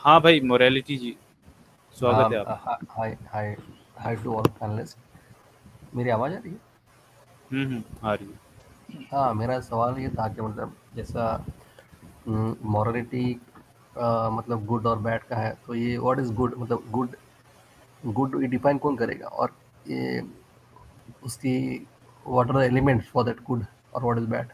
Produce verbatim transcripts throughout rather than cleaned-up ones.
हाँ भाई, मोरालिटी जी, स्वागत है हाँ, आपका। Hi hi hi to all panelists. मेरी आवाज़ आ रही है? हम्म हम्म आ रही है। हाँ, मेरा सवाल ये था कि मतलब जैसा मॉरलिटी मतलब गुड और बैड का है, तो ये व्हाट इज़ गुड, मतलब गुड गुड ये डिफाइन कौन करेगा, और ये उसकी what are the elements for that good और व्हाट इज़ बैड?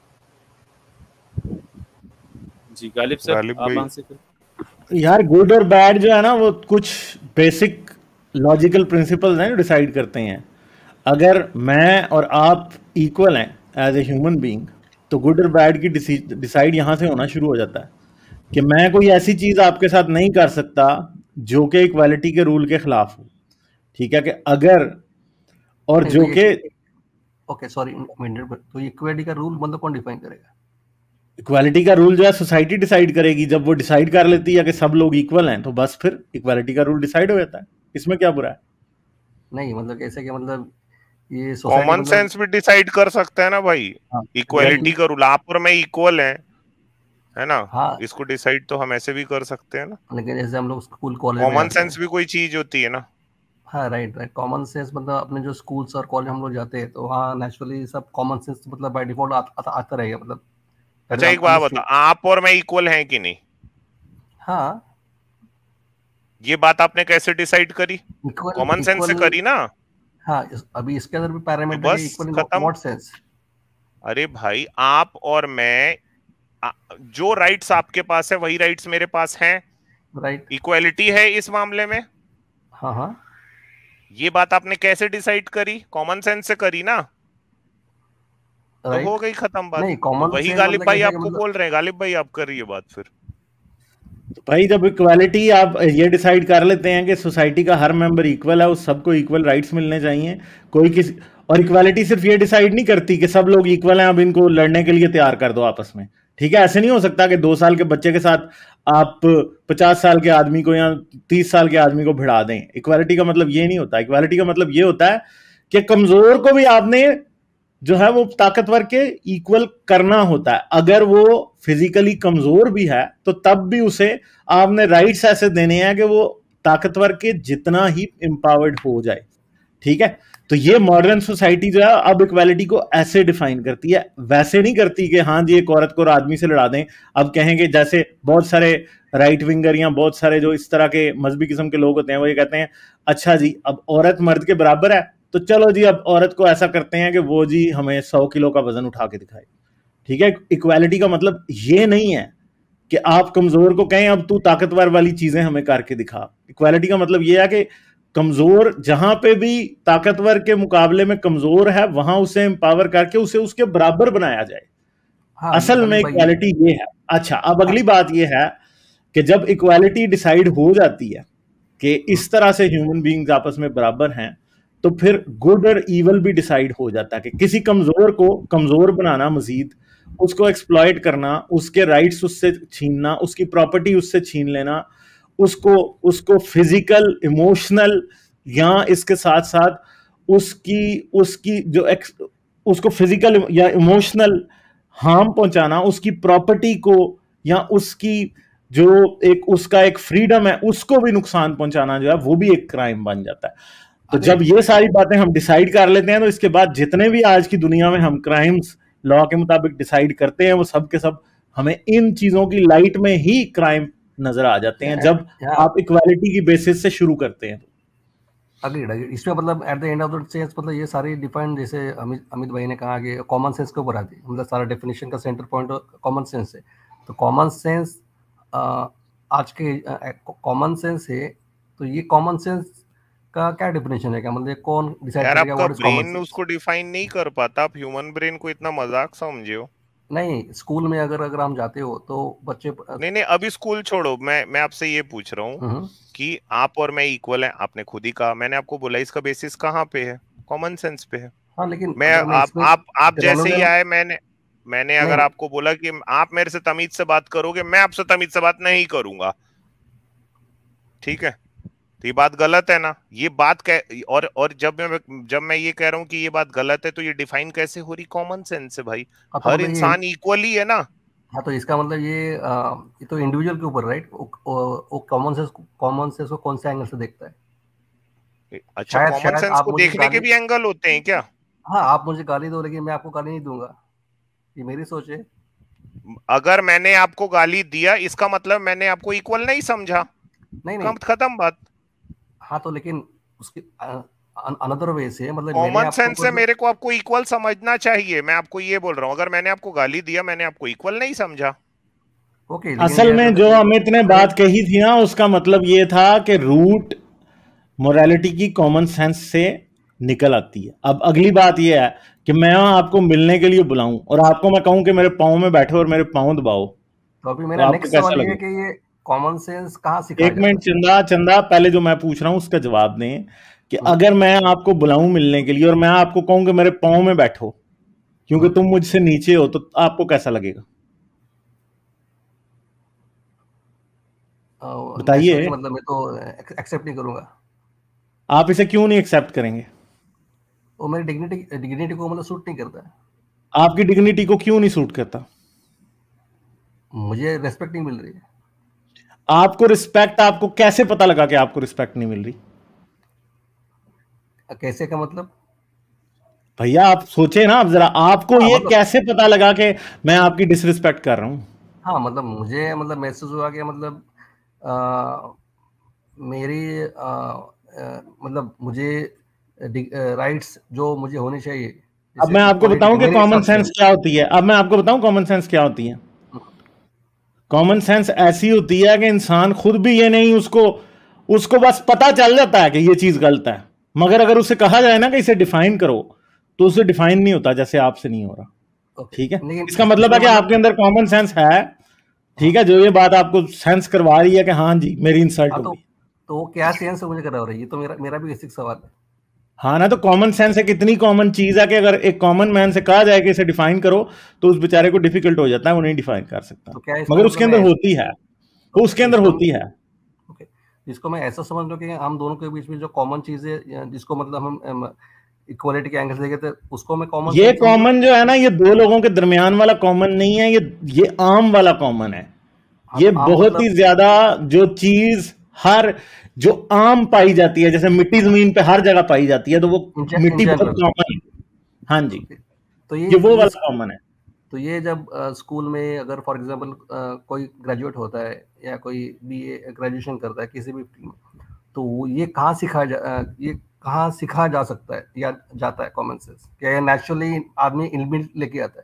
जी गालिब सर, गालिब आप भाई। आंसर करें। यार गुड और बैड जो है ना वो कुछ बेसिक लॉजिकल प्रिंसिपल्स हैं जो डिसाइड करते हैं। अगर मैं और आप इक्वल हैं एज ए ह्यूमन बीइंग, तो गुड और बैड की डिसाइड यहाँ से होना शुरू हो जाता है कि मैं कोई ऐसी चीज आपके साथ नहीं कर सकता जो कि इक्वालिटी के रूल के खिलाफ हो। ठीक है कि अगर और नहीं तो जो ये कि ओके सॉरी, तो इक्वालिटी का रूल मतलब कौन डिफाइन करेगा? इक्वालिटी का रूल जो है सोसाइटी डिसाइड करेगी। जब वो डिसाइड कर लेती है कि सब लोग इक्वल हैं तो बस फिर इक्वालिटी का रूल डिसाइड हो जाता है। इसमें क्या बुरा है? नहीं मतलब कैसे कि मतलब ये सोसाइटी कॉमन मतलब सेंस भी डिसाइड कर सकता है ना भाई। हाँ, इक्वालिटी एग्जैक्टली। का रूल, आप और मैं इक्वल हैं, है ना। हाँ, इसको डिसाइड तो हम ऐसे भी कर सकते हैं ना। लेकिन जैसे हम लोग स्कूल कॉलेज में कॉमन जाते हैं। सेंस भी कोई चीज होती है ना। हाँ, राइट राइट, कॉमन सेंस मतलब अपने जो स्कूल्स और कॉलेज हम लोग जाते हैं तो वहाँ नेचुरली सब कॉमन सेंस मतलब बाय डिफॉल्ट आ, आ, आता रहेगा, मतलब दैट इज अच्छा एक बात बता, अंडरस्टूड। आप और मैं इक्वल हैं कि नहीं? हाँ, ये बात आपने कैसे डिसाइड करी? इक्वल कॉमन सेंस से इक्वल। करी ना। हाँ, इस, अभी इसके अंदर भी तो पैरामीटर है बस इक्वल इन खत्म। What sense? अरे भाई, आप और मैं, आ- जो राइट्स आपके पास है वही राइट्स मेरे पास हैं। राइट। इक्वालिटी है इस मामले में। हाँ हाँ, ये बात आपने कैसे डिसाइड करी? कॉमन सेंस से करी ना। तो हो राइट। गई खत्म बात। नहीं, तो कॉमन वही सेंस गालिब मतलब भाई कैसे कि आपको मतलब बोल रहे हैं। गालिब भाई आप करिए बात फिर। भाई जब इक्वालिटी आप ये डिसाइड कर लेते हैं कि सोसाइटी का हर मेंबर इक्वल है, उस सबको इक्वल राइट्स मिलने चाहिए। कोई किसी और इक्वालिटी सिर्फ ये डिसाइड नहीं करती कि सब लोग इक्वल हैं, अब इनको लड़ने के लिए तैयार कर दो आपस में। ठीक है, ऐसे नहीं हो सकता कि दो साल के बच्चे के साथ आप पचास साल के आदमी को या तीस साल के आदमी को भिड़ा दें। इक्वालिटी का मतलब ये नहीं होता। इक्वालिटी का मतलब ये होता है कि कमजोर को भी आपने जो है वो ताकतवर के इक्वल करना होता है। अगर वो फिजिकली कमजोर भी है तो तब भी उसे आपने राइट्स ऐसे देने हैं कि वो ताकतवर के जितना ही एम्पावर्ड हो जाए। ठीक है, तो ये मॉडर्न सोसाइटी जो है अब इक्वालिटी को ऐसे डिफाइन करती है, वैसे नहीं करती कि हाँ जी एक औरत को और आदमी से लड़ा दें। अब कहेंगे जैसे बहुत सारे राइट विंगर या बहुत सारे जो इस तरह के मजहबी किस्म के लोग होते हैं वो ये कहते हैं अच्छा जी अब औरत मर्द के बराबर है तो चलो जी अब औरत को ऐसा करते हैं कि वो जी हमें सौ किलो का वजन उठा के दिखाए। ठीक है, इक्वालिटी का मतलब ये नहीं है कि आप कमजोर को कहें अब तू ताकतवर वाली चीजें हमें करके दिखा। इक्वालिटी का मतलब यह है कि कमजोर जहां पे भी ताकतवर के मुकाबले में कमजोर है वहां उसे एम्पावर करके उसे उसके बराबर बनाया जाए। हाँ असल में गालिब भाई ये। इक्वालिटी ये है। अच्छा, अब हाँ। अगली बात ये है कि जब इक्वालिटी डिसाइड हो जाती है कि हम्म, इस तरह से ह्यूमन बींग्स आपस में बराबर हैं, तो फिर गुड और ईवल भी डिसाइड हो जाता है कि किसी कमजोर को कमजोर बनाना, मजीद उसको एक्सप्लॉइट करना, उसके राइट्स उससे छीनना, उसकी प्रॉपर्टी उससे छीन लेना, उसको उसको फिजिकल, इमोशनल या इसके साथ साथ उसकी उसकी जो एक्स, उसको फिजिकल या इमोशनल हार्म पहुंचाना, उसकी प्रॉपर्टी को या उसकी जो एक उसका एक फ्रीडम है उसको भी नुकसान पहुंचाना जो है वो भी एक क्राइम बन जाता है। तो अरे जब ये सारी बातें हम डिसाइड कर लेते हैं तो इसके बाद जितने भी आज की दुनिया में हम क्राइम्स लॉ के मुताबिक डिसाइड करते हैं वो सब के सब हमें इन चीजों की लाइट में ही क्राइम नजर आ जाते हैं जब यहाँ आप इक्वालिटी की बेसिस से शुरू करते हैं। अग्रीड अग्रीड, इसमें मतलब at the end of the sense मतलब ये सारी डिफाइन, जैसे अमित अमित भाई ने कहा कि कॉमन सेंस के ऊपर आती है, मतलब सारा डेफिनेशन का सेंटर पॉइंट कॉमन सेंस है। तो कॉमन सेंस आज के कॉमन सेंस है, तो ये कॉमन सेंस का क्या डेफिनेशन है, क्या मतलब ये कौन डिसाइड यार करेगा आपका what is common brain sense? उसको डिफाइन नहीं कर पाता। आप ह्यूमन ब्रेन को इतना मजाक समझे हो। नहीं, स्कूल में अगर अगर हम जाते हो तो बच्चे। नहीं नहीं, अभी स्कूल छोड़ो। मैं मैं आपसे ये पूछ रहा हूँ हम्म, कि आप और मैं इक्वल हैं। आपने खुद ही कहा, मैंने आपको बोला इसका बेसिस कहाँ पे है? कॉमन सेंस पे है। हाँ, लेकिन मैं अगर मैं आप इसमें आप आप जैसे ही ग्रेनुलर। आए, मैंने मैंने अगर नहीं, आपको बोला कि आप मेरे से तमीज से बात करोगे, मैं आपसे तमीज से बात नहीं करूंगा। ठीक है, तो ये बात गलत है ना। ये बात कै और और जब मैं जब मैं ये कह रहा हूँ कि ये बात गलत है, तो ये डिफाइन कैसे हो रही? कॉमन सेंस से भाई। हाँ तो हर मतलब ये इंसान इक्वली है ना। हाँ, तो इसका मतलब ये आ, ये तो इंडिविजुअल के ऊपर, राइट? वो कॉमन सेंस कॉमन सेंस को कौन से एंगल से देखता है। अच्छा, शायद कॉमन शायद सेंस आप को मुझे देखने के गाली, भी एंगल होते हैं क्या? हाँ, आप मुझे गाली दो लेकिन मैं आपको गाली नहीं दूंगा, ये मेरी सोच है। अगर मैंने आपको गाली दिया इसका मतलब मैंने आपको इक्वल नहीं समझा, नहीं नहीं, खत्म बात। हाँ, तो लेकिन उसकी अनदर वे से, मतलब मैंने कॉमन आपको सेंस से मतलब, मेरे को आपको इक्वल समझना चाहिए, मैं आपको ये बोल रहा हूं। अगर मैंने आपको गाली दिया, मैंने आपको इक्वल नहीं समझा। ओके, लेकिन असल ये में अगर जो अमित ने अगर बात एक, कही थी ना, उसका मतलब ये था कि रूट मोरालिटी की कॉमन सेंस से निकल आती है। अब अगली बात ये है कि मैं आपको मिलने के लिए बुलाऊं और आपको मैं कहूं कि मेरे पाँव में बैठो और मेरे पाँव दबाओ, तो अभी तो मेरा आपको नेक्स्ट कैसा सवाल ये है लगेगा? कि ये कॉमन सेंस कहाँ सिखाया एक जाता मिनट है? चंदा, चंदा पहले जो मैं पूछ रहा हूं उसका जवाब दें कि हम्म, अगर मैं आपको बुलाऊं मिलने के लिए और मैं आपको कहूं कि मेरे पाँव में बैठो क्योंकि हम्म, तुम मुझसे नीचे हो, तो आपको कैसा लगेगा? नेचुरली बताइए। मतलब मैं तो एक्सेप्ट नहीं करूंगा। आप इसे क्यों नहीं एक्सेप्ट करेंगे? वो मेरी डिग्निटी डिग्निटी को मतलब सूट नहीं करता है, आपकी डिग्निटी को क्यों नहीं सूट करता? मुझे रेस्पेक्ट नहीं मिल रही है। आपको रिस्पेक्ट, आपको कैसे पता लगा कि आपको रिस्पेक्ट नहीं मिल रही? कैसे का मतलब? भैया आप सोचे ना, अब जरा आपको हाँ ये मतलब, कैसे पता लगा कि मैं आपकी डिसरिस्पेक्ट कर रहा हूं? हाँ मतलब मुझे मतलब महसूस हुआ कि मतलब आ, मेरी आ, आ, मतलब मुझे राइट्स जो मुझे होनी चाहिए, अब जैसे मैं आपको इक्वालिटी बताऊं कि मेरे कॉमन हिसाब से। सेंस क्या होती है। अब मैं आपको बताऊं कॉमन सेंस क्या होती है। कॉमन सेंस ऐसी होती है कि इंसान खुद भी ये नहीं, उसको उसको बस पता चल जाता है कि ये चीज गलत है, मगर अगर उसे कहा जाए ना कि इसे डिफाइन करो, तो उसे डिफाइन नहीं होता, जैसे आपसे नहीं हो रहा। ओके, ठीक है, लेकिन इसका इस, मतलब है इसमें कि मतलब, आपके अंदर कॉमन सेंस है। हाँ ठीक है, जो ये बात आपको सेंस करवा रही है कि हाँ जी मेरी इंसल्ट हाँ, हो तो गई। तो वो क्या सेंस है मुझे करा रही है, तो मेरा मेरा भी बेसिक सवाल है। हाँ ना, तो कॉमन सेंस एक इतनी कॉमन चीज है कि अगर एक कॉमन मैन से कहा जाए कि इसे डिफाइन करो, तो उस बेचारे को डिफिकल्ट हो जाता है, वो नहीं डिफाइन कर सकता। तो क्या इसको मगर मतलब उसके मैं अंदर ऐस- होती है, वो ओके, उसके तो अंदर इसको होती है। ओके, इसको मैं ऐसा समझ लो कि हम दोनों के बीच में जो कॉमन चीज है, या जिसको मतलब हम इक्वालिटी के एंगल से देखे थे, उसको मैं कॉमन ये सेंस समझ लूं। कॉमन जो है ना, ये दो लोगों के दरमियान वाला कॉमन नहीं है, ये ये आम वाला कॉमन है। हाँ, ये तो आम बहुत ही मतलब ज्यादा जो चीज हर जो आम पाई जाती है, जैसे मिट्टी जमीन पे हर जगह पाई जाती है, तो वो इन मिट्टी बहुत जनरल। कॉमन है। हाँ जी, ओके, तो ये ये वो ये वाला कॉमन है। तो ये जब स्कूल में अगर फॉर एग्जांपल कोई ग्रेजुएट होता है या कोई बीए ग्रेजुएशन करता है किसी भी फील्ड में, तो वो ये कहाँ सिखाया जा, अ, ये कहाँ सिखाया जा सकता है या जाता है कॉमन सेंस? क्या ये नेचुरली आदमी इनबिल्ट लेके आता है?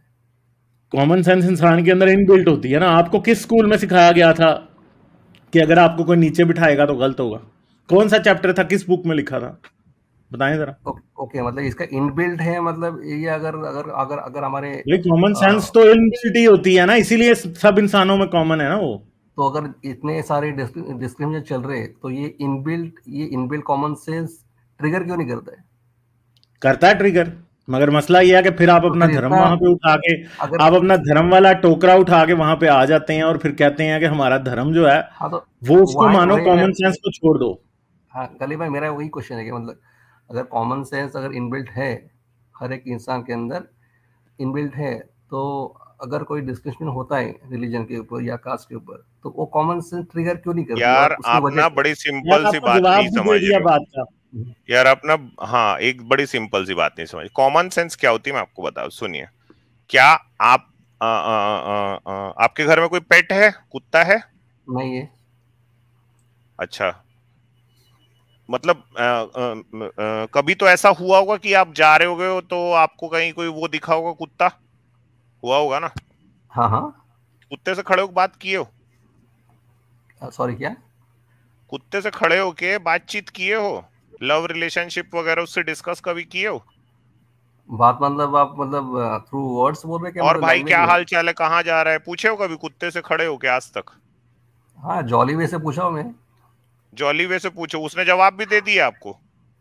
कॉमन सेंस इंसान के अंदर इनबिल्ट होती है ना। आपको किस स्कूल में सिखाया गया था कि अगर आपको कोई नीचे बिठाएगा तो गलत होगा? कौन सा चैप्टर था, किस बुक में लिखा था, बताएं जरा। ओके, ओके, मतलब इसका इनबिल्ट है, मतलब ये अगर अगर अगर अगर हमारे भाई कॉमन अ, सेंस तो इनबिल्ट ही होती है ना, इसीलिए सब इंसानों में कॉमन है ना वो। तो अगर इतने सारे डिस्क्रिमिनेशन चल रहे हैं, तो ये इनबिल्ट ये इनबिल्ट कॉमन सेंस ट्रिगर क्यों नहीं करता है? करता है ट्रिगर, मगर मसला ये है कि फिर आप तो अपना फिर धर्म इतना, वहां पे उठा के, अगर, आप अपना धर्म वाला टोकरा उठा के वहां पे आ जाते हैं और फिर कहते हैं कि हमारा धर्म जो है हाँ, तो वो, उसको वहाँ मानो, वही मैं, कॉमन सेंस को छोड़ दो। हाँ गली भाई, मेरा वही क्वेश्चन है कि मतलब अगर कॉमन सेंस अगर इनबिल्ट है, हर एक इंसान के अंदर इनबिल्ट है, तो अगर कोई डिस्कशन होता है रिलीजन के ऊपर या कास्ट के ऊपर, तो वो कॉमन सेंस ट्रिगर क्यों नहीं करती, और यार उसकी आप वजह ना क्या बड़ी यार सिंपल सी आपको बात जवाब नहीं भी दे समझ दिया रहे हो बात का। यार। आप ना, हाँ, एक बड़ी सिंपल सी बात नहीं समझ। कॉमन सेंस क्या होती है मैं आपको बताऊं, सुनिए। क्या आप आ, आ, आ, आ, आपके घर में कोई पेट है, कुत्ता है? नहीं है। अच्छा, मतलब आ, आ, आ, कभी तो ऐसा हुआ होगा कि आप जा रहे होगे हो तो आपको कहीं कोई वो दिखा होगा, कुत्ता हुआ होगा ना? हाँ हाँ, कुत्ते से खड़े होकर बात किए हो? सॉरी, क्या? कुत्ते से खड़े होके बातचीत किए हो? लव रिलेशनशिप वगैरह उससे डिस्कस कभी किए हो? बात मतलब आप मतलब थ्रू वर्ड्स बोल रहे हैं क्या, और मतलब भाई लैंग्वेज क्या में? हाल चाल है, कहाँ जा रहा है, पूछे हो कभी कुत्ते से खड़े होके आज तक? हाँ, जॉली वे से पूछा हूँ मैं। जॉली वे से पूछो, उसने जवाब भी दे दिया आपको?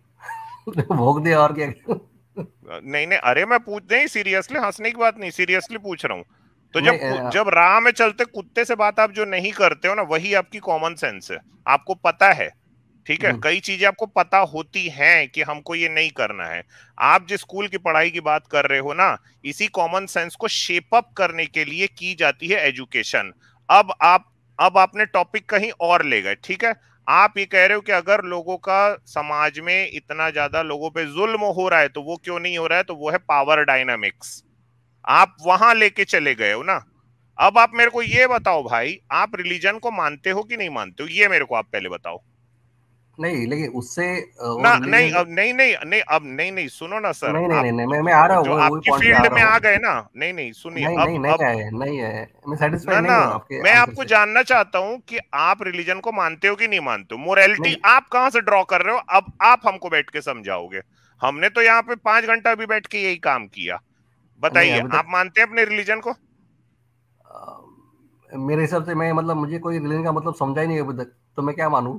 भोग दिया, और क्या? नहीं नहीं, अरे मैं पूछ नहीं, सीरियसली, हंसने की बात नहीं, सीरियसली पूछ रहा हूं। तो जब नहीं, अ, जब राह में चलते कुत्ते से बात आप जो नहीं करते हो ना, वही आपकी कॉमन सेंस है, आपको पता है। ठीक है, कई चीजें आपको पता होती हैं कि हमको ये नहीं करना है। आप जिस स्कूल की पढ़ाई की बात कर रहे हो ना, इसी कॉमन सेंस को शेप अप करने के लिए की जाती है एजुकेशन। अब आप अब आपने टॉपिक कहीं और ले गए, ठीक है। आप ये कह रहे हो कि अगर लोगों का समाज में इतना ज्यादा लोगों पे जुल्म हो रहा है तो वो क्यों नहीं हो रहा है, तो वो है पावर डायनामिक्स। आप वहां लेके चले गए हो ना। अब आप मेरे को ये बताओ भाई, आप रिलीजन को मानते हो कि नहीं मानते हो, ये मेरे को आप पहले बताओ। नहीं, लेकिन उससे ना नहीं अब नहीं नहीं नहीं अब नहीं नहीं सुनो ना सर, नहीं, नहीं, आप, नहीं, नहीं, मैं मैं आ रहा हूँ, जो वही आपकी पॉइंट पे आ फील्ड रहा में हूँ। आ गए ना, नहीं नहीं सुनिए, नहीं, अब नहीं, नहीं अब है, नहीं है, मैं ना सेटिस्फाइड ना नहीं हूँ आपके मैं आंसर आपको से। जानना चाहता हूँ कि आप रिलीजन को मानते हो कि नहीं मानते हो। मोरालिटी नहीं, आप कहाँ से ड्रॉ कर रहे हो, अब आप हमको बैठ के समझाओगे। हमने तो यहाँ पे पांच घंटा भी बैठ के यही काम किया। नहीं, बताइए, अभी आप तक मानते हैं अपने रिलीजन को? अ, मेरे हिसाब से मैं मतलब मुझे कोई रिलीजन का मतलब समझा ही नहीं अभी तक, तो मैं क्या मानूं?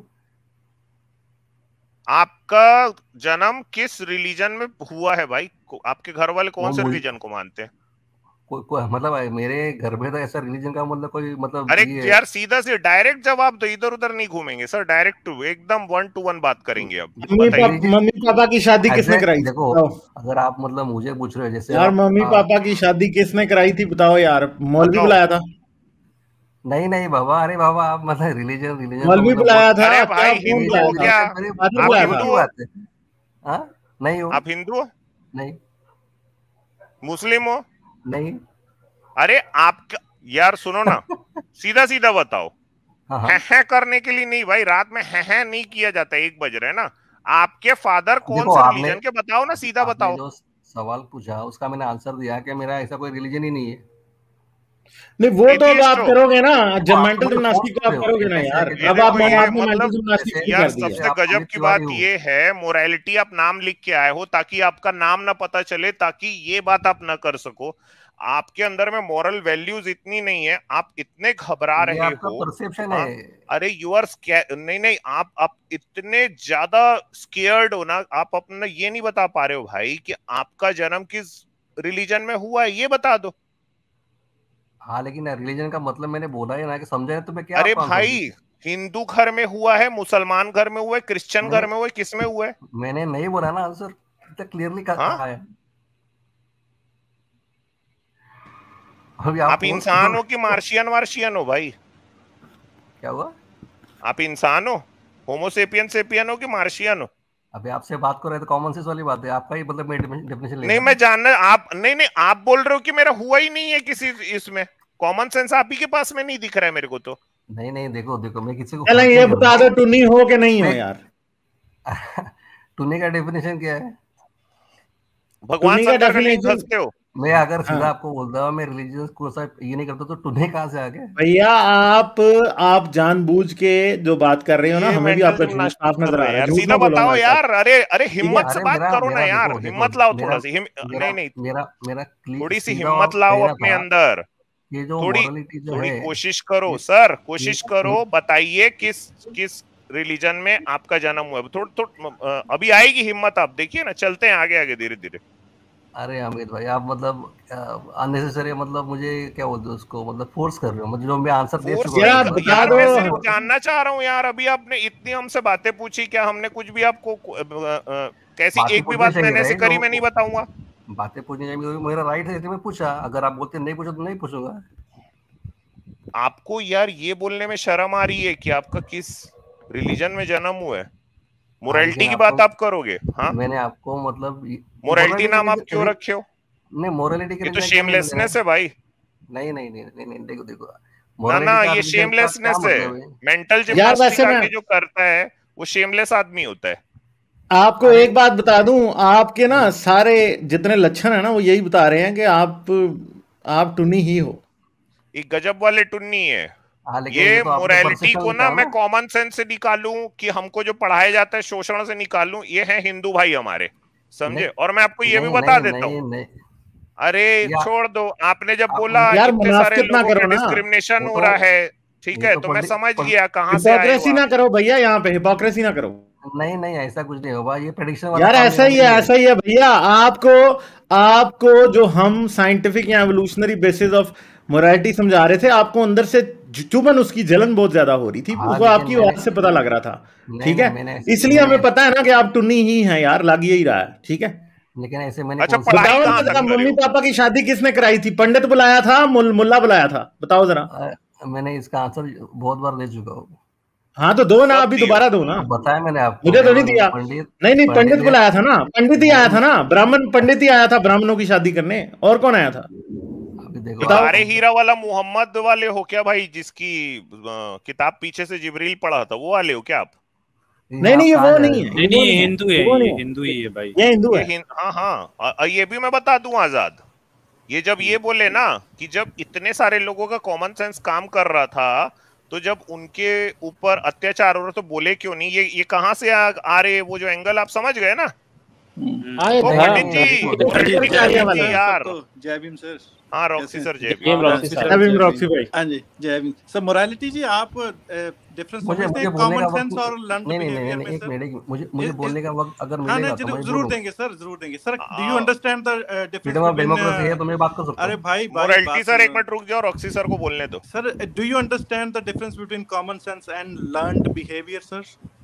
आपका जन्म किस रिलीजन में हुआ है भाई? को- आपके घर वाले वो कौन से मुझे रिलीजन को मानते हैं? कोई कोई मतलब है, मेरे घर में तो ऐसा रिलीजन का मतलब कोई मतलब अरे ये यार सीधा से डायरेक्ट जवाब दो, इधर उधर नहीं घूमेंगे सर, डायरेक्ट टू एकदम वन टू वन बात करेंगे। अब मम्मी बताइए। पापा मम्मी पापा की शादी किसने ऐसे कराई थी देखो, बताओ अगर आप मतलब मुझे पूछ रहे हो जैसे यार, आप मम्मी आ, पापा की शादी किसने कराई थी बताओ यार, मौलवी बताओ। बुलाया था? नहीं, नहीं बाबा, अरे बाबा आप मतलब रिलीजन रिलीजन तो मौलवी मतलब बुलाया बहुत था अरे क्या? भाई कौन हिंदू बुलाया हो था? क्या? मेरे फादर आप बुलाया दूर था? की हिंदू हो? बात है। हाँ, नहीं हो, आप हिंदू हो? नहीं, मुस्लिम हो? नहीं। अरे आप यार सुनो ना, सीधा सीधा बताओ। हाँ, है, हाँ, है करने के लिए नहीं भाई, रात में है, है नहीं किया जाता, एक बज रहे ना। आपके फादर कौन देखो से आपने रिलीजन के बताओ ना, सीधा आपने बताओ। जो सवाल पूछा उसका मैंने आंसर दिया कि मेरा ऐसा कोई रिलीजन ही नहीं है। नहीं वो तो अब एथियस्ट आप हो? करोगे ना, देखो जब आप तो मेंटल मुझे फोर्स जिम्नास्टिक कर को आप रहे हो, करोगे ये ना कैसे है यार, कि ये अब जैसे आप देखो, ये आपने मेंटल मतलब जिम्नास्टिक जैसे शुरू यार कर दी है। जैसे सबसे आप गजब पुलिस की तिवारी बात हो। ये है, मोरालिटी आप नाम लिख के आए हो ताकि आपका नाम ना पता चले, ताकि ये बात आप ना कर सको। आपके अंदर में मॉरल वैल्यूज इतनी नहीं है, आप इतने घबरा ये रहे आपका हो। परसेप्शन हाँ, है। अरे यू आर नहीं नहीं आप आप इतने ज्यादा स्केयर्ड हो ना, आप अपना ये नहीं बता पा रहे हो भाई कि आपका जन्म किस रिलीजन में हुआ है, ये बता दो। हाँ, लेकिन रिलीजन का मतलब मैंने बोला है ना कि समझा है, तो मैं क्या अरे आपको आंसर दूं? भाई, हिंदू घर में हुआ है, मुसलमान घर में हुआ है, क्रिश्चियन मैंने घर में हुआ है, किस में हुआ है? मैंने नहीं बोला ना आंसर, तो क्लियरली हाँ, कहा है। अभी आप आप फोर्स कर रहे इंसान हो। हो कि मार्शियन वार्शियन हो भाई? क्या हुआ? आप इंसान हो, होमोसेपियन सेपियन हो कि मार्शियन हो? अभी आपसे बात कर रहे थे, कॉमन सेंस वाली बात है, आपका ही मतलब मैं डेफिनेशन नहीं लेगा मैं ना। जानना, आप नहीं नहीं आप बोल रहे हो कि मेरा हुआ ही नहीं है किसी इसमें। कॉमन सेंस आप ही के पास में नहीं दिख रहा है मेरे को तो। नहीं, नहीं, देखो देखो मैं किसी को चलो फोर्स ये नहीं कर बता रहा दो, हूँ। टुनी हो कि नहीं हो मैं यार? टूने का डेफिनेशन क्या है? भगवान टुनी का शंकर का लिंग डेफिनेशन, घसते हो? मैं अगर हाँ सीधा आपको बोलता हूँ मैं रिलीजियस को सा ये नहीं करता, तो टूने कहाँ से आ गया? भैया, आप आप जानबूझ के जो बात कर रहे हो ना, ये हमें भी मेंटल आपका झूठ जिम्नास्टिक साफ कर नजर आ रहे हैं रहा है, यार, झूठ सीधा ना बोलो बताओ हमारे साथ। यार। अरे अरे ठीक है, हिम्मत से अरे बात मेरा करो ना मेरा यार, देखो देखो हिम्मत लाओ मेरा थोड़ा सी हिम, मेरा नहीं नहीं मेरा मेरा क्लि- थोड़ी सी सीधा और हिम्मत लाओ कहना अपने था अंदर। कि जो थोड़ी मोरालिटी जो थोड़ी है कोशिश करो ये सर, ये, कोशिश ये करो, बताइए किस किस रिलीजन में आपका जन्म हुआ है। थोड़ा थोड़ा अभी आएगी हिम्मत, आप देखिए ना, चलते हैं आगे आगे धीरे धीरे। अरे अमित भाई, आप मतलब अननेसेसरी मतलब मुझे क्या बोलते हैं उसको, मतलब फोर्स कर रहे हो, मतलब जो मैं आंसर दे फोर्स चुका हूँ नहीं यार एक कर, बार, बता यार दो। मैं दोबारा सिर्फ बोल रहा हूँ। जानना चाह रहा हूँ यार, अभी आपने इतनी हमसे बातें पूछी, क्या हमने कुछ भी आपको अ, अ, कैसी बातें एक भी पूछनी बात चाहिए मैंने ऐसे राइट? करी मैं नहीं बताऊंगा? बातें पूछनी चाहिए, तो मेरा राइट है, इसलिए मैं पूछा। अगर आप बोलते नहीं पूछो तो नहीं पूछूंगा। आपको यार ये बोलने में शर्म आ रही है कि आपका किस रिलीजन में जन्म हुआ है? हाँ, लेकिन मोरालिटी की आपको बात आप करोगे? हाँ, मैंने आपको मतलब मोरालिटी मोरालिटी नाम आप के क्यों रीजन रखे हो? नहीं, मोरालिटी के ये तो रीजन क्या मतलब है? शेमलेसनेस है भाई। नहीं, नहीं, नहीं, नहीं, नहीं, देखो देखो ना ना मोरालिटी का ये रीजन का क्या शेमलेसनेस है। मतलब है? मेंटल यार जिम्नास्टिक वैसे मैं आके जो करता है वो शेमलेस आदमी होता है। आपको अरे एक बात बता दूं, आपके ना सारे जितने लक्षण है ना, वो यही बता रहे हैं कि आप आप टुनी ही हो। एक गजब वाले टुन्नी है। हाँ, लेकिन ये ये तो आपने मोरालिटी परसेप्शन को ना बताया मैं ना। कॉमन सेंस से निकालूं कि हमको जो पढ़ाया जाता है शोषण से निकालूं, ये है हिंदू भाई हमारे, समझे? नहीं, और मैं आपको ये भी नहीं, बता नहीं, देता हूं। नहीं, नहीं, अरे या छोड़ दो, आपने जब आप बोला यार इतने सारे मुनाफिकत ना लोगों करो के ना, डिस्क्रिमिनेशन वो हो तो रहा है, ठीक ये है, तो तो मैं पॉलिटिक समझ पॉल, गया कहां से आए हो हिपोक्रेसी ना आप। करो भैया, यहाँ पे हिपोक्रेसी ना करो। नहीं, नहीं, ऐसा कुछ नहीं होगा, ये प्रेडिक्शन वाला यार काम ऐसा मेरा ही है, नहीं है। ऐसा ही है भैया। आपको आपको जो हम साइंटिफिक या एवोल्यूशनरी बेसिस ऑफ मोरालिटी समझा रहे थे, आपको अंदर से चुभन, उसकी जलन बहुत ज्यादा हो रही थी, हाँ, उसको लेकिन आपकी मैंने- आवाज से पता लग रहा था, नहीं, ठीक नहीं, है, मैंने ऐसे- इसलिए मैंने हमें पता है ना कि आप टुन्नी ही हैं यार, लग यही रहा है, ठीक है। लेकिन ऐसे मैंने अच्छा, कौन सा- पढ़ाई बताओ कहाँ ना तक जरा, करे मम्मी हो? पापा की शादी किसने कराई थी? पंडित बुलाया था, मुल, मुल्ला बुलाया था? बताओ जरा। अ, मैंने इसका आंसर बहुत बार दे चुका हूँ। हाँ तो दो ना, कब अभी दिए? दोबारा दो ना। बताया मैंने आपको। मुझे तो नहीं दिया। पंडित नहीं नहीं, पंडित ने- बुलाया था ना, पंडित ही आया था ना, नहीं, ब्राह्मण पंडित ही आया था ब्राह्मणों की शादी करने, और कौन आया था? अभी देखो बताओ। आप- अरे हीरा वाला मोहम्मद वाले हो क्या भाई, जिसकी अ, किताब पीछे से जिब्रील पढ़ा था, वो वाले हो क्या आप? नहीं नहीं, ये कहाँ वो जा नहीं रहे है, हो? नहीं वो नहीं, ये है, हिंदू है, वो नहीं ये है। हिंदू ही है भाई। ये हिंदू ये है। हिं- हाँ हाँ, अ- अ, ये भी मैं बता दूं आजाद, ये जब ये बोले ना कि जब इतने सारे लोगों का कॉमन सेंस काम कर रहा था, तो जब उनके ऊपर अत्याचार हो रहा तो बोले क्यों नहीं? ये ये कहाँ से आ, आ रहे, वो जो एंगल आप समझ गए ना? आए ओ थे, पंडित हाँ, जी, बिल्कुल। पंडित जी, क्या पंडित वाला जी है? यार, जय भीम सर। हाँ रॉक्सी कैसे? सर, जय जय भीम। Roxy sir. जय भीम रॉक्सी भाई। हाँ जी, जय भीम सर। मोरालिटी जी, आप डिफरेंस मुझे समझते मुझे हैं बोलने का कॉमन सेंस और वक्त लर्न नहीं नहीं नहीं बिहेवियर नहीं में एक सर? मिनट, मुझे मुझे इस- बोलने का वक्त अगर हाँ मिलेगा नहीं, तो जरूर मैं जरूर बोलूंगा। देंगे सर, जरूर देंगे सर। डू हाँ। You understand the difference freedom of democracy है तो मैं बात कर सकता अरे हूँ। भाई भाई मोरालिटी बात सर, एक सुनो। मिनट रुक जाओ, रॉक्सी सर को बोलने दो। Sir, do you understand the difference between common sense and learned behaviour sir?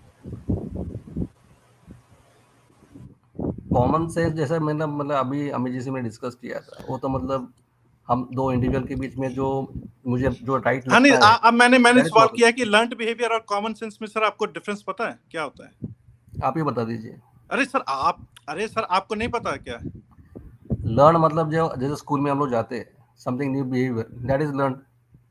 Common sense जैसे मैंने मतलब अभी अमित जी से मैं डिस्कस किया था, वो तो मतलब हम दो इंडिविजुअल के बीच में जो मुझे जो राइट हाँ नहीं, लगता है, अब मैंने मैंने that is सवाल what- किया कि लर्नड बिहेवियर और कॉमन सेंस में सर आपको डिफरेंस पता है क्या होता है? आप ही बता दीजिए। अरे सर आप अरे सर आपको नहीं पता क्या? लर्न मतलब जो जैसे स्कूल में हम लोग जाते हैं, something new behaviour, that is learn.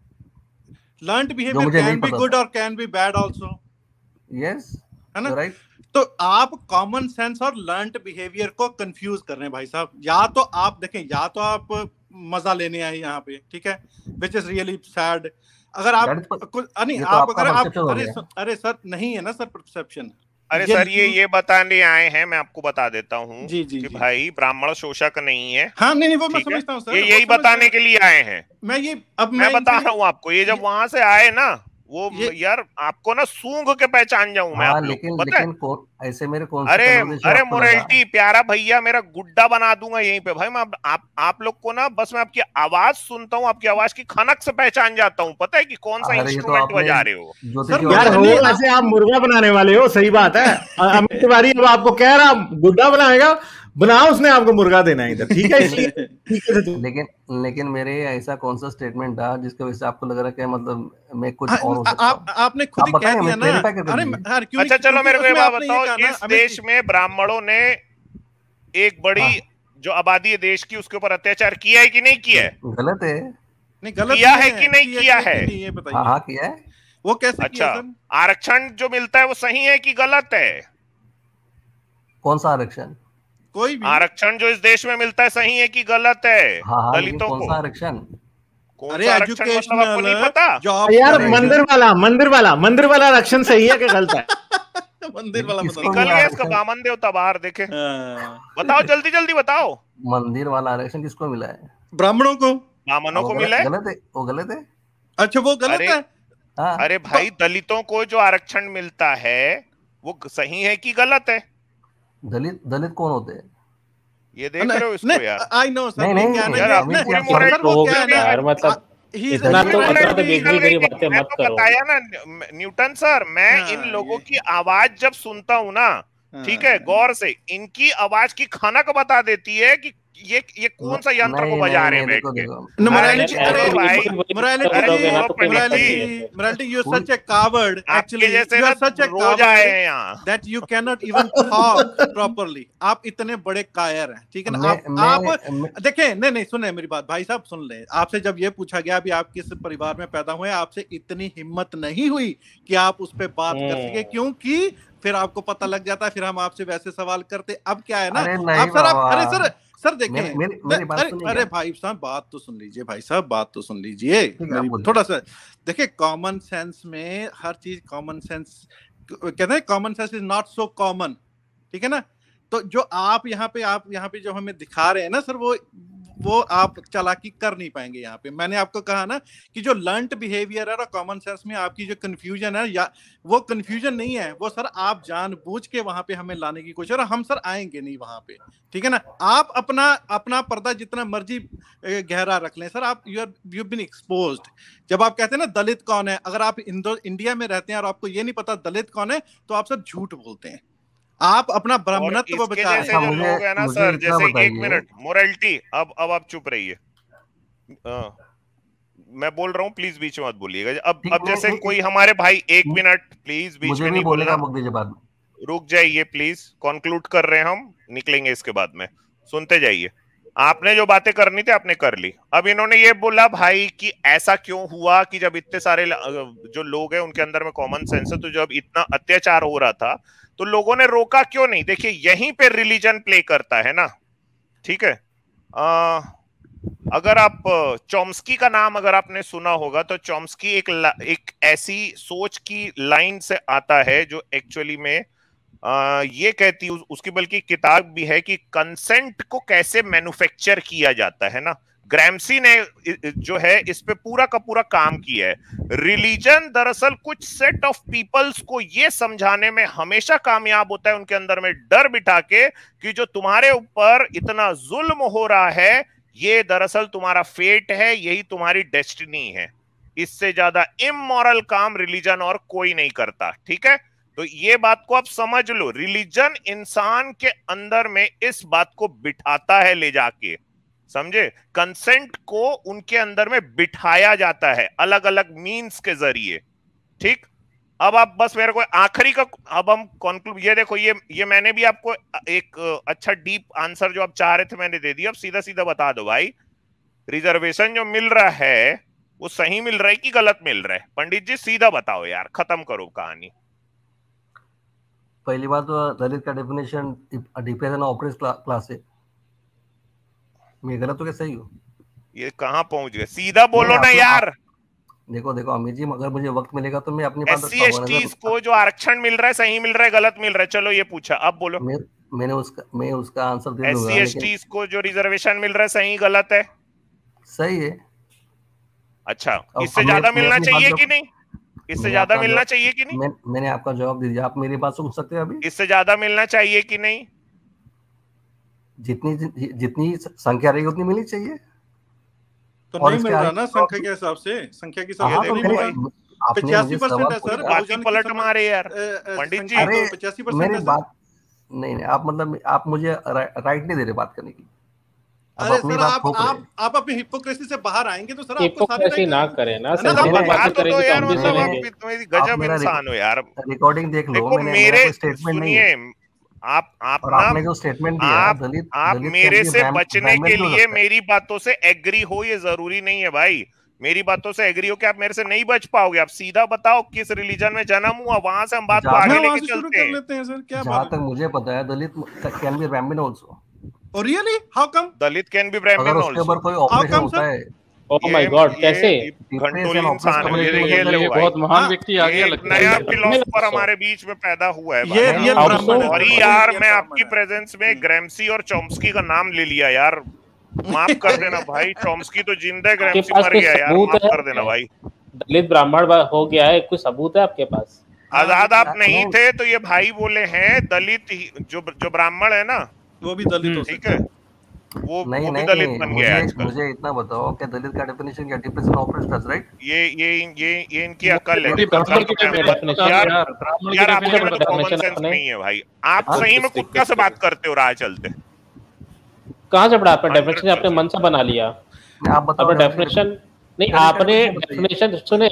Learned behaviour मुझे नहीं कैन बी पता गुड था। और can be bad also, yes, है ना? राइट। तो आप कॉमन सेंस और लर्नड बिहेवियर को कंफ्यूज कर रहे हैं भाई साहब। या तो आप देखें, या तो आप मजा लेने आए यहाँ पे, ठीक है, विच इज रियली सैड। अगर आप That is per- कुछ नहीं, ये तो आप आपका अगर आप perception हो अरे गया। सर, अरे सर नहीं है ना सर परसेप्शन। अरे सर, ये ये बताने आए हैं, मैं आपको बता देता हूँ जी, जी, कि जी। भाई ब्राह्मण शोषक नहीं है, हाँ नहीं नहीं, वो मैं ठीक है? समझता हूँ सर, ये वो यही समझ बताने गया। के लिए आए हैं। मैं ये अब मैं बता इनसे- रहा हूँ आपको, ये जब ये- वहां से आए ना, वो ये- यार आपको ना सूंघ के पहचान जाऊं मैं हाँ, आप लोग लेकिन को, पता है? लेकिन कौन ऐसे मेरे कौन से अरे conversation अरे आपको लगा? मोरालिटी प्यारा भैया, मेरा गुड्डा बना दूंगा यहीं पे भाई। मैं आप आप, आप लोग को ना बस मैं आपकी आवाज सुनता हूँ, आपकी आवाज की खनक से पहचान जाता हूँ, पता है कि कौन सा अरे ये तो इंस्ट्रूमेंट आपने बजा रहे हो। ज्योति सर, जी मैं- यार वाला- हो नहीं, वैसे आप मुर्गा बनाने वाले हो, सही बात है। अमित तिवारी अब आपको कह रहा गुड्डा बनाएगा, बनाओ, उसने आपको मुर्गा देना है इधर, ठीक है, इसलिए ठीक है तो- लेकिन लेकिन मेरे ऐसा कौन सा स्टेटमेंट था जिसकी वजह से आपको लग रहा है कि मतलब मैं कुछ हाँ, और हो आ- सकता आप हूँ? आपने खुद ही आप कह बताएं, दिया हमें ना। clarify कर अरे दीजिए। यार, क्योंकि- अच्छा चलो क्योंकि मेरे को ये उसमें बात आपने ये बताओ, कहा ना, इस अमित देश जी- में ब्राह्मणों ने एक बड़ी हाँ। जो आबादी है देश की, उसके ऊपर अत्याचार किया है कि नहीं किया है? गलत है। नहीं, गलत किया नहीं है कि नहीं किया है? कि नहीं, ये हाँ बताइए हाँ किया है। वो कैसे अच्छा, किया सर? आरक्षण जो मिलता है वो सही है कि गलत है? कौन सा आरक्षण? कोई भी आरक्षण जो इस देश में मिलता है सही है कि गलत है? हाँ हाँ, लेकिन दलितों कौन को सा आरक्षण? कौन अरे सा आरक्षण मतलब आपको नहीं पता? जॉब यार अरे, मंदिर वाला मंदिर वाला मंदिर वाला आरक्षण सही है कि गलत है? मंदिर वाला किसको बताओ। निकल मिला गया इसका आरक्षण? बामन देवता बाहर, देखे हाँ। बताओ, जल्दी जल्दी बताओ। मंदिर वाला आरक्षण किसको मिला है? ब्राह्मणों को। बामनों वो को गलत- मिला है? गलत है, वो गलत है। अच्छा, वो गलत अरे, है। हाँ, अरे भाई, दलितों को जो आरक्षण मिलता है वो सही है कि गलत है? दलित दलित कौन होते हैं? ये देख रहे हो इसको यार? आई नो सर, नहीं, वो नहीं, क्या है ना, यार, ये- आपने नहीं, पूरी सर, मोरल सर, वो तो क्या है नहीं ना, यार, मतलब he is इतना a- तो पूरी इतना मोरल तो निकल बेगरी गई। बातें मैं मत तो करो। बताया ना न्यूटन सर, मैं हाँ, इन लोगों ये- की आवाज जब सुनता हूँ ना, ठीक है, गौर से इनकी आवाज की खनक बता देती है कि ये ये कौन सा यंत्र को नहीं, बजा नहीं, रहे हैं नहीं, बैठ देखो के। देखो No, अरे morality- छोड़ो अरे, भाई, morality- अरे morality- छोड़ो पंडित morality- ji, morality, you're such a coward. आपके Actually, जैसे you ना are such a रोज आए coward हैं यहाँ। that you cannot even talk properly. आप इतने बड़े कायर हैं, ठीक है ना? मैं- आप मैं- आप मैं- देखें, नहीं नहीं, सुने मेरी बात भाई साहब, सुन ले। आपसे जब ये पूछा गया अभी आप किस परिवार में पैदा हुए, आपसे इतनी हिम्मत नहीं हुई कि आप उस पर बात कर सके, क्योंकि फिर आपको पता लग जाता है, फिर हम आपसे वैसे सवाल करते। अब क्या है ना, अरे नहीं आप सर आप बाबा। अरे सर सर देखें, मेरी- मेरी- मेरी बात अरे सुनिएगा। अरे भाई साहब, बात तो सुन लीजिए, भाई साहब बात तो सुन लीजिए ठीक है, आप मेरी, बोलिए। थोड़ा सा देखिए। कॉमन सेंस में हर चीज कॉमन सेंस कहते हैं, common sense is not so common, ठीक है ना? तो जो आप यहाँ पे आप यहाँ पे जो हमें दिखा रहे हैं ना सर, वो वो आप चालाकी कर नहीं पाएंगे यहाँ पे। मैंने आपको कहा ना कि जो लर्नड बिहेवियर है और कॉमन सेंस में आपकी जो कंफ्यूजन है, या वो कंफ्यूजन नहीं है, वो सर आप जानबूझ के वहां पे हमें लाने की कोशिश, और हम सर आएंगे नहीं वहां पे, ठीक है ना। आप अपना अपना पर्दा जितना मर्जी गहरा रख लें सर, आप you are you been exposed. जब आप कहते हैं ना दलित कौन है, अगर आप इंडो इंडिया में रहते हैं और आपको ये नहीं पता दलित कौन है, तो आप सर झूठ बोलते हैं, आप अपना ब्राह्मणत्व बचा जैसे जो लोग है ना सर, जैसे एक मिनट मोरालिटी, अब अब आप चुप रहिए, मैं बोल रहा हूँ, प्लीज बीच में मत बोलिएगा। अब अब जैसे कोई हमारे भाई, एक मिनट प्लीज, बीच में नहीं बोलना, रुक जाइए प्लीज, कंक्लूड कर रहे हैं हम, निकलेंगे इसके बाद में, सुनते जाइए। आपने जो बातें करनी थी आपने कर ली। अब इन्होंने ये बोला भाई कि ऐसा क्यों हुआ कि जब इतने सारे जो लोग हैं उनके अंदर में कॉमन सेंस है, तो जब इतना अत्याचार हो रहा था तो लोगों ने रोका क्यों नहीं। देखिए यहीं पे रिलीजन प्ले करता है ना, ठीक है। आ, अगर आप चॉम्स्की का नाम अगर आपने सुना होगा, तो चॉम्स्की एक एक ऐसी सोच की लाइन से आता है जो एक्चुअली में आ, ये कहती है, उसकी बल्कि किताब भी है कि कंसेंट को कैसे मैन्युफैक्चर किया जाता है ना। ग्रैम्सी ने जो है इस पे पूरा का पूरा काम किया है। रिलीजन दरअसल कुछ सेट ऑफ पीपल्स को ये समझाने में हमेशा कामयाब होता है, उनके अंदर में डर बिठा के कि जो तुम्हारे ऊपर इतना जुल्म हो रहा है ये दरअसल तुम्हारा फेट है, यही तुम्हारी डेस्टिनी है। इससे ज्यादा इमोरल काम रिलीजन और कोई नहीं करता, ठीक है। तो ये बात को आप समझ लो, रिलीजन इंसान के अंदर में इस बात को बिठाता है ले जाके, समझे। कंसेंट को उनके अंदर में बिठाया जाता है अलग अलग मीन्स के जरिए, ठीक। अब आप बस मेरे को आखिरी का, अब हम कॉन्क्लूड, ये देखो, ये ये मैंने भी आपको एक अच्छा डीप आंसर जो आप चाह रहे थे मैंने दे दिया। अब सीधा सीधा बता दो भाई, रिजर्वेशन जो मिल रहा है वो सही मिल रहा है कि गलत मिल रहा है? पंडित जी सीधा बताओ यार, खत्म करो कहानी। पहली बात तो दलित का डेफिनेशन डिप्रेशन ऑपरेस क्लास है, मैं गलत तो क्या सही हूँ? ये कहाँ पहुंच गए, सीधा बोलो ना यार। देखो देखो अमित जी, अगर मुझे वक्त मिलेगा तो मैं अपनी बात एससी एसटीज को जो आरक्षण मिल रहा है सही मिल रहा है गलत मिल रहा है? चलो ये पूछा, अब बोलो। मैं, मैंने उसका मैं उसका आंसर दे दूंगा। एससी एसटीज को जो रिजर्वेशन मिल रहा है सही गलत है? सही है। अच्छा, इससे ज्यादा मिलना चाहिए कि नहीं? इससे ज्यादा मिलना चाहिए कि नहीं? मैं, मैंने आपका जवाब दे दिया, आप मेरी बात सुन सकते हैं अभी? इससे ज्यादा मिलना चाहिए कि नहीं? जितनी जितनी संख्या रही उतनी मिलनी चाहिए। तो नहीं मिल रहा ना संख्या के हिसाब से, संख्या के हिसाब से नहीं मिल रहा। पचासी परसेंट है सर, बाकी पलट मारे यार पंडित जी। पचासी परसेंट मेरी बात नहीं नहीं, आप मतलब आप मुझे राइट नहीं दे रहे बात करने की। अरे सर आप आप आप अपनी हिपोक्रेसी से बाहर आएंगे तो सर आपको सारे ना करें ना सर, बात तो दो यार, मतलब आप तुम्हारी गजब इंसान हो यार। रिकॉर्डिंग देख लो, मैंने मेरे स्टेटमेंट नहीं है। आप आप और आपने जो स्टेटमेंट दिया, आप, दलित आप दलित मेरे से बचने के लिए मेरी बातों से एग्री हो ये जरूरी नहीं है भाई। मेरी बातों से एग्री हो कि आप मेरे से नहीं बच पाओगे। आप सीधा बताओ किस रिलीजन में जन्म हुआ, वहां से हम बात को आगे लेके चलते हैं। जहाँ तक मुझे पता है Dalit can be Brahmin also. Oh really? How come? Dalit can be Brahmin also. अगर उसके ऊपर कोई ऑपरेशन होता है, ओह माय गॉड, कैसे? घंटोली इंसान है ये, ये लो भाई, बहुत महान व्यक्ति आ गया लगता है। नया फिलोसोफर हमारे बीच में पैदा हुआ है ये रियल ब्राह्मण है। और यार मैं आपकी प्रेजेंस में ग्रैम्सी और चॉम्स्की का नाम ले लिया यार, माफ कर देना भाई। चॉम्स्की तो जिंदा है, ग्रैम्सी मर गया यार, माफ कर देना भाई। दलित ब्राह्मण हो गया है, कुछ सबूत है आपके पास? आजाद आप नहीं थे तो ये भाई बोले हैं दलित जो जो ब्राह्मण है ना वो भी दलित हो, ठीक है, वो नहीं वो भी नहीं दलित बन गया है मुझे, मुझे इतना बताओ कि दलित का डेफिनेशन क्या? Depression operators, right? ये ये ये ये इनकी अकल है यार। यार आपके में तो कॉमन सेंस नहीं है भाई, आप सही में कुत्ता से बात करते हो राह चलते। कहाँ से पढ़ा आपने डेफिनेशन? आपने मन से बना लिया? आप बताओ डेफिनेशन नहीं, आपने डेफिनेशन सुने?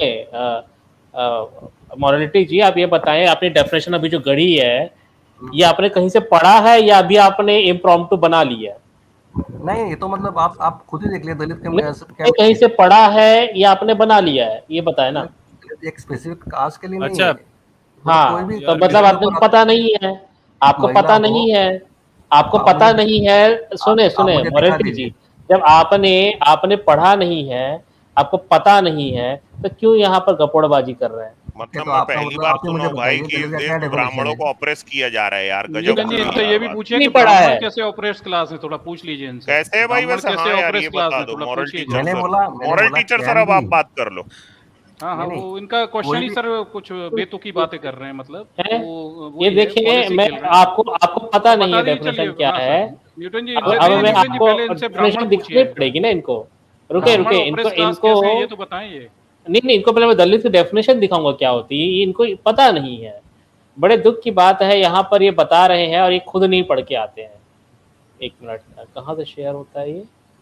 मॉरलिटी जी आप ये बताएं, आपने डेफिनेशन अभी जो गढ़ी है ये आपने कहीं से पढ़ा है या अभी आपने इम्प्रॉम्प्टू बना लिया? नहीं, ये तो मतलब आप आप खुद ही देख लिए दलित के कहीं से पढ़ा है या आपने बना लिया है, ये बताए ना। एक स्पेसिफिक कास्ट के लिए नहीं अच्छा है। हाँ तो मतलब आपको पता नहीं है, आपको पता नहीं है, आपको पता नहीं है। सुने सुने मॉरलिटी जी, जब आपने आपने पढ़ा नहीं है, आपको पता नहीं है, तो क्यों यहाँ पर गपोड़बाजी कर रहे हैं? मतलब तो मैं आपका पहली मतलब बार आपने मुझे सुना भाई बताइए कि इस दलित का देश क्या में डेफिनेशन ब्राह्मणों है? को ऑप्रेस किया जा रहा है यार, गजब नितिन जी बुरी इनसे है ये भी बात। पूछिए नहीं कि पढ़ा ब्राह्मण है। कैसे ऑपरेस्ट क्लास है, थोड़ा पूछ लीजिए इनसे। कैसे है भाई ब्राह्मण वैसे? कैसे हाँ यार, ये ऑपरेस्ट क्लास बता है, दो। थोड़ा मॉरल पूछिए टीचर मैंने सर, बोला मैंने मॉरल बोला टीचर सर, कैन अब आप बी। बात कर लो। हाँ हाँ, नहीं वो नहीं इनका क्वेश्चन कोई ही भी सर कुछ बेतुकी बातें कर रहे हैं, मतलब है वो ये वही है, देखिए, पॉलिसी मैं खेल रहे हैं। आपको आपको पता तो नहीं बता है दीजिए, डेफिनेशन चलिए। क्या हाँ है। सर, न्यूटन जी अब इनसे अब नहीं, मैं न्यूटन जी आपको पहले इनसे ब्राह्मण डेफिनेशन दिखानी पूछिए। पड़ेगी ना इनको। रुके ब्राह्मण रुके इनको ऑपरेस्ट क्लास इनको कैसे है ये तो बताएं। ये नहीं नहीं इनको पहले मैं दलित की डेफिनेशन दिखाऊंगा क्या होती है, ये इनको पता नहीं है। बड़े दुख की बात है, यहाँ पर ये बता रहे हैं और ये खुद नहीं पढ़ के आते हैं। एक मिनट, कहाँ से शेयर होता है ये?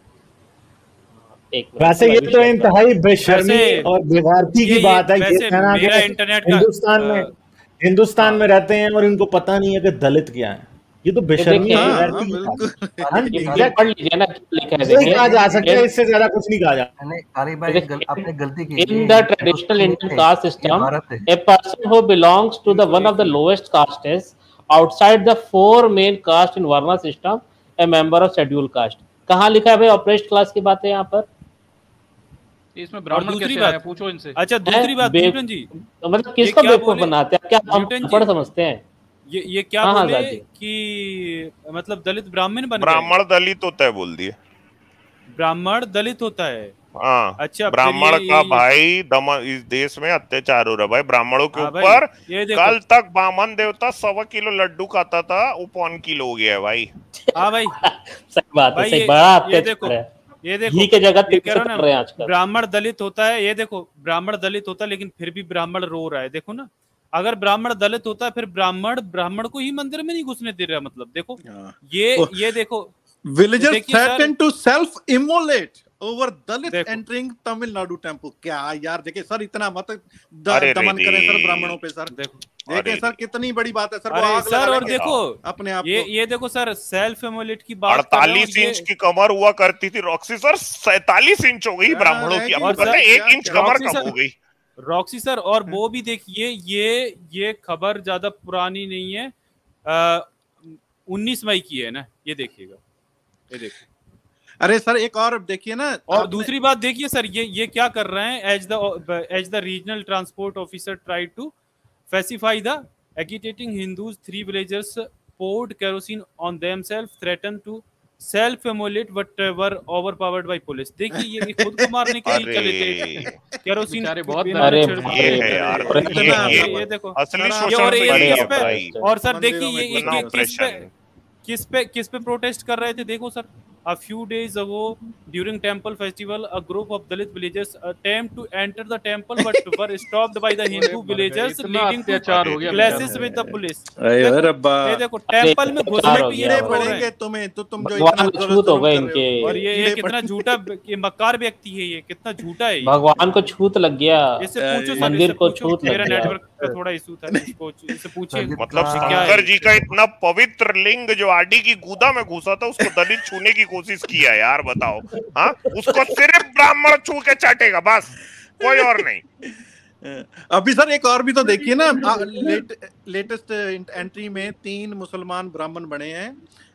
एक मिनट, वैसे मैं ये भी तो शेयर इंतहाई बेशर्मी वैसे और बेगारती ये की ये बात है। ये वैसे कहना मेरा कि इंटरनेट का हिंदुस्तान में अ, हिंदुस्तान हाँ में रहते हैं और इनको पता नहीं है कि दलित क्या है। ये तो ये बेशर्मी देखिए, और हाँ बेगारती की बात बिल्कुल। है। हाँ ये जी, ये एग्जैक्ट पढ़ लीजिए ना, क्या लिखा है यही देखिए। कहा जा सकता है, इन इससे ज्यादा कुछ नहीं कहा जा। मैंने अरे भाई देखिए, गल, आपने गलती की। in ये the ये traditional ये Indian नहीं caste है, ये system, भारत है। a person who belongs to the इनको one of एक the minute lowest castes outside the four main caste in Varna system, a member of scheduled caste। कहाँ लिखा है भाई ऑपरेस्ट क्लास की बात है यहाँ पर? इसमें और ब्राह्मण दूसरी कैसे आया, बात, पूछो इनसे। अच्छा है दूसरी बात बे- न्यूटन जी, मतलब ये किसको क्या बेवकूफ बोले बनाते हैं? क्या हम न्यूटन अनपढ़ जी, समझते हैं? ये ये क्या हाँ हाँ बोले आजाद जी। कि मतलब दलित ब्राह्मण बन गए? ब्राह्मण दलित होता है बोल दिए। ब्राह्मण दलित होता है। हाँ, अच्छा फिर ब्राह्मण ये का ये भाई दम इस देश में अत्याचार हो रहा है भाई ब्राह्मणों के हाँ भाई, ऊपर। ये देखो। कल तक बामन देवता सवा किलो लड्डू खाता था, वो पौन किलो हो गया है भाई। हाँ भाई, सही बात है, भाई सही, ये बड़ा ये देखो, अत्याचार है। ये देखो घी के जगह ये तेल कह से रहा हूं तल ना, रहे हैं आजकल। ब्राह्मण दलित होता है। ये देखो, ब्राह्मण दलित होता है लेकिन फिर भी ब्राह्मण रो रहा है। देखो ना, अगर ब्राह्मण दलित होता है फिर ब्राह्मण ब्राह्मण को ही मंदिर में नहीं घुसने दे रहा। मतलब देखो ये ओ, ये देखो, विलेजर्स देखिए sir, threaten to self immolate over Dalit देखो। Entering Tamil Nadu temple. क्या यार, देखिए सर, इतना मत द, अरे दमन रे करें सर रे। ब्राह्मणों पे सर। देखो देखिए अरे सर, कितनी बड़ी बात है सर। वो अरे आग सर, लगा और लेंगे देखो अपने आप ये को। ये देखो सर, सेल्फ एमोलेट की बात कर रहे हैं अड़तालीस और ये इंच की कमर हुआ करती थी रॉक्सी सर, सैतालीस इंच हो गई हाँ, ब्राह्मणों की। रह आपको गई पता है भाई, एक क्या- इंच क्या- कमर रॉक्सी कम सर, हो गई। रॉक्सी सर, और वो भी देखिए, ये ये खबर ज्यादा पुरानी नहीं है, उन्नीस मई की है ना। ये देखिएगा, ये देखिए। अरे सर, एक और देखिए ना। और आपने- दूसरी बात देखिए सर, ये ये क्या कर रहे हैं, as the as the regional transport officer try to specify the agitating Hindus, three villagers poured kerosene on themselves, threatened to self-immolate but were overpowered by police। देखिए ये खुद को मारने के लिए चले थे केरोसिन। बेचारे बहुत अरे ये है यार, ये ये ये देखो असली ये शोषण और तो ये यही किस है पे, भाई। और सर देखिए मंदिरों में ये इतना ये किस पे ऑपरेशन। किस पे किस पे प्रोटेस्ट कर रहे थे। देखो sir, a few days ago during temple festival a group of Dalit villagers attempt to enter the temple but were stopped by the Hindu villagers इतना leading to अत्याचार हो गया clashes with the police। अरे देखो, रब्बा। ये देखो temple में घुसने हो पे गया ये वो। रो रहे पड़ेंगे हैं। तुम्हें तो तुम जो भगवान इतना को छूत हो गए जुल्म कर रहे इनके। हो। और ये कीड़े ये कितना पड़े- झूठा ये मक्कार व्यक्ति है, ये कितना झूठा है ये। भगवान को छूत लग गया। इससे पूछो सर, मंदिर इससे को पूछो, छूत लग मेरा गया। नेटवर्क का थोड़ा इशू था, इसको इससे पूछिए। मतलब हाँ, क्या है? शंकर जी का इतना पवित्र लिंग जो आडी की गुदा में घुसा था, उसको दलित छूने की कोशिश किया यार, बताओ। हाँ, उसको सिर्फ ब्राह्मण छू के चाटेगा बस, कोई और नहीं। अभी सर एक और भी तो देखिए ना। लेट, लेटेस्ट एंट्री में तीन मुसलमान ब्राह्मण बने हैं।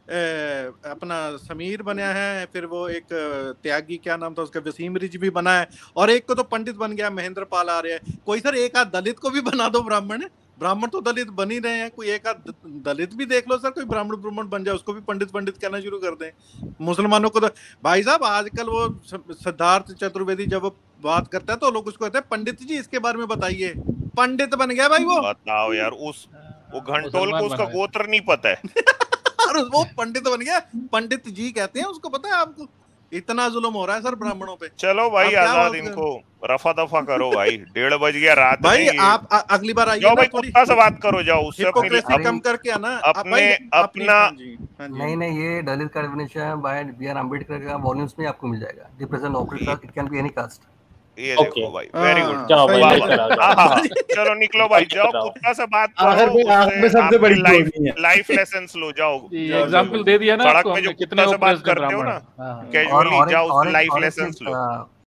ए, अपना समीर बना है, फिर वो एक त्यागी, क्या नाम था उसका, वसीम रिज भी बना है, और एक को तो पंडित बन गया, महेंद्र पाल आ रहे हैं। कोई सर एक आध दलित को भी बना दो ब्राह्मण। ब्राह्मण तो दलित बन ही रहे हैं, कोई एक आध दलित भी देख लो सर, कोई ब्राह्मण ब्राह्मण बन जाए, उसको भी पंडित पंडित कहना शुरू कर दें। मुसलमानों को तो भाई साहब आजकल वो सिद्धार्थ चतुर्वेदी जब वो बात करता है तो लोग उसको कहते हैं पंडित जी इसके बारे में बताइए। पंडित बन गया भाई वो। बताओ यार, उस वो घंटोल मुसलमान को उसका बना है। गोत्र नहीं पता है। और वो पंडित बन गया, पंडित जी कहते हैं उसको, पता है आपको? इतना जुल्म हो रहा है सर ब्राह्मणों पे। चलो भाई, आप क्या आजाद बात इनको रफा दफा करो भाई, डेढ़ बज गया रात भाई में। आप आ, अगली बार आइए जाओ ना, भाई, थोड़ी कुत्ता से बात करो, जाओ उससे अपनी हिपोक्रेसी कम करके आना। आप अपने- भाई अपनी- अपना- हाँ जी, हाँ जी। नहीं नहीं, ये दलित का definition by B R Ambedkar का वॉल्यूम्स में आपको मिल जाएगा। Represent operator, it can be any caste. ये Okay. देखो भाई, वेरी गुड। हाँ, जाओ भाई, सही लेकर है। आ जाओ। हाँ, हाँ, चलो निकलो भाई, जाओ जाओ। कुत्ता से बात आखिर करो, में- आखिर में उससे सबसे बड़ी आपकी लाइफ चोरी है। लाइफ लेसन्स लो, जाओ। एग्जाम्पल दे दिया ना सड़क आपको पे हमने, जो कितने कुत्ता से बात oppressed हैं करते हो ब्राह्मण। ना, हाँ। कैजुअली और जाओ, और उससे लाइफ और एक लेसन्स चीज, लो। अ,